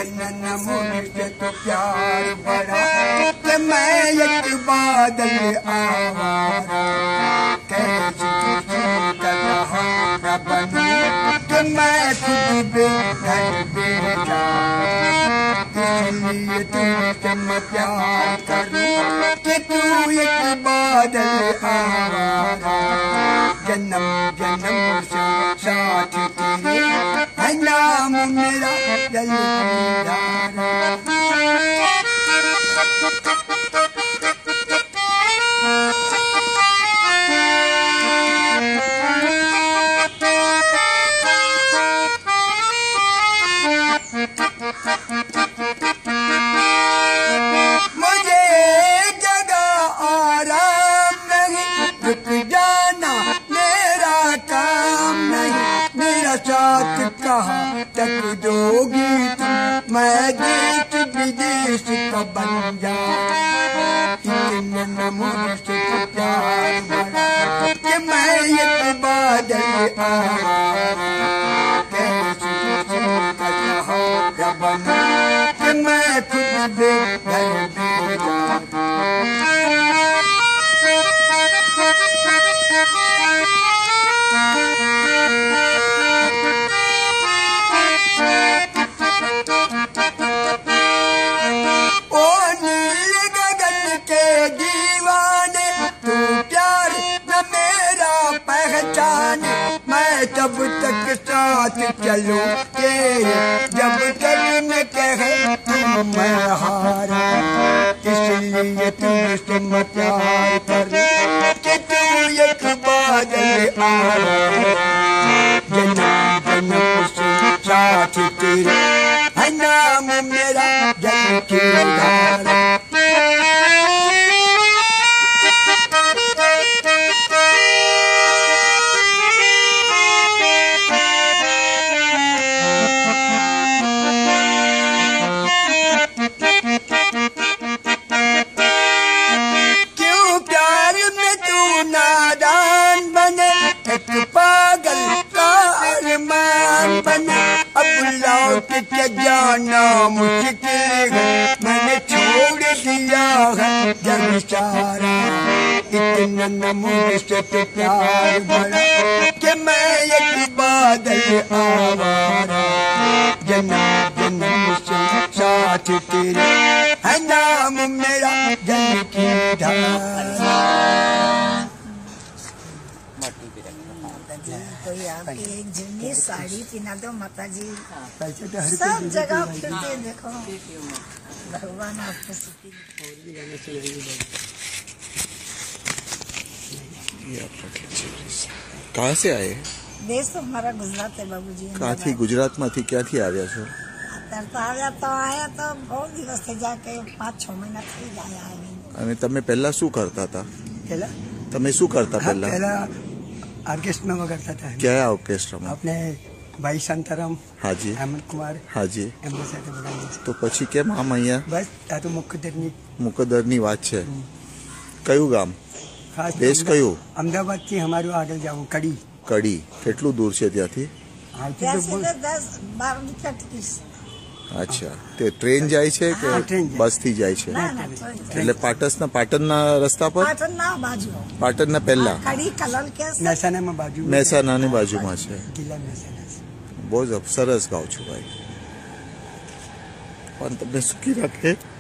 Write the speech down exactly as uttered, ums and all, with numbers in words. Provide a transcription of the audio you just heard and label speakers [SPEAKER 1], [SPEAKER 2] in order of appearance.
[SPEAKER 1] इतना मुझसे तो प्यार बड़ा कि मैं एक बादल आवारा कैसे का सहारा बनूं कि मैं खुद बेघर बेजार इसलिए तुमसे मैं प्यार करूं कि तू एक बादल आवारा जन्म जन्म से साथ तेरे है नाम मेरा दिलदार मुझे जगह आराम नहीं रुक जाना मेरा काम नहीं मेरा साथ कहाँ तक दोगी तुम मैं देश विदेश का बन जाऊं मुझसे प्यार बड़ा कि मैं एक बादल आवारा कैसे का सहारा बनूं कि मैं खुद बेघर बेजार ओ नील गगन के दीवाने तू प्यार न मेरा पहचाने मैं तब तक साथ चलूं तेरे जब तक न कहे तुम मैं हारा इसलिए तुमसे मैं प्यार करूं कि तू एक बादल आवारा जन्म जन्म से साथ तेरे है नाम मेरा दिलदार क्यों प्यार में तू नादान बने एक पागल का अरमान बने अब लौट के जाना मुश्किल है मैंने छोड़ दिया है जब सारा इतना न मुझसे तो प्यार बड़ा कि मैं एक बादल आवारा जन्म जन्म से साथ तेरे है नाम मेरा दिलदार
[SPEAKER 2] कोई आपकी एक जुनी साड़ी पहना दो माता जी सब जगह फिरते देखो भगवान आपको सुखी
[SPEAKER 3] कहाँ से आए
[SPEAKER 2] देश तो हमारा गुजरात है बाबूजी
[SPEAKER 3] कहाँ थी गुजरात में थी क्या थी आव्या છો
[SPEAKER 2] तो आव्या तो आया तो बहुत दिवस थे जाके पाँच छह महीना थी जाया
[SPEAKER 3] અને તમે પહેલા શું કરતા હતા
[SPEAKER 1] पहला
[SPEAKER 3] તમે શું કરતા પહેલા
[SPEAKER 1] पहला ऑर्केस्ट्रा में वगैरह था
[SPEAKER 3] क्या ऑर्केस्ट्रा
[SPEAKER 1] अपने भाई शांताराम
[SPEAKER 3] हाजी
[SPEAKER 1] हेमंत कुमार
[SPEAKER 3] हाजी
[SPEAKER 1] એમના સાથે વગાડીએ છીએ
[SPEAKER 3] તો પછી કેમ આમ અહીંયા
[SPEAKER 1] બસ આ તો મુખ્યત્વે
[SPEAKER 3] મુકદ્દરની વાત છે કયું ગામ
[SPEAKER 1] ખાસ
[SPEAKER 3] દેશ કયું
[SPEAKER 1] અમદાવાદથી અમારું આગળ જવું કડી
[SPEAKER 3] કડી કેટલું દૂર છે ત્યાંથી
[SPEAKER 1] અહીંથી તો બહુ
[SPEAKER 2] दस बारह रुपया टिकट
[SPEAKER 3] અચ્છા તે ટ્રેન જાય છે કે
[SPEAKER 1] હા, ટ્રેન જાય.
[SPEAKER 3] બસ થી જાય છે
[SPEAKER 2] ना ना ट्रेन
[SPEAKER 3] એટલે પાટસના પાટણના રસ્તા પર
[SPEAKER 2] पाटन ना बाजू
[SPEAKER 3] પાટણના પહેલા
[SPEAKER 2] कड़ी कलल के से
[SPEAKER 1] મહેસાણામાં બાજુ
[SPEAKER 3] મહેસાણાની બાજુમાં છે
[SPEAKER 1] જિલ્લા મહેસાણા છે.
[SPEAKER 3] બહુ જ સરસ ગાવ છું ભાઈ પણ તમને સુખી રાખે